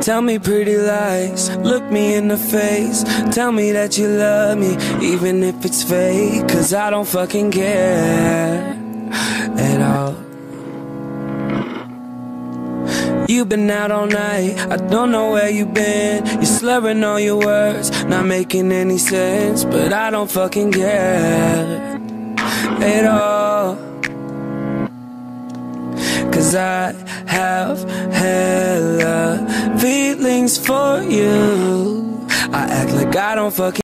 Tell me pretty lies, look me in the face. Tell me that you love me, even if it's fake. Cause I don't fucking care at all. You've been out all night, I don't know where you've been. You're slurring all your words, not making any sense. But I don't fucking care at all. Cause I have hella feelings for you. I act like I don't fucking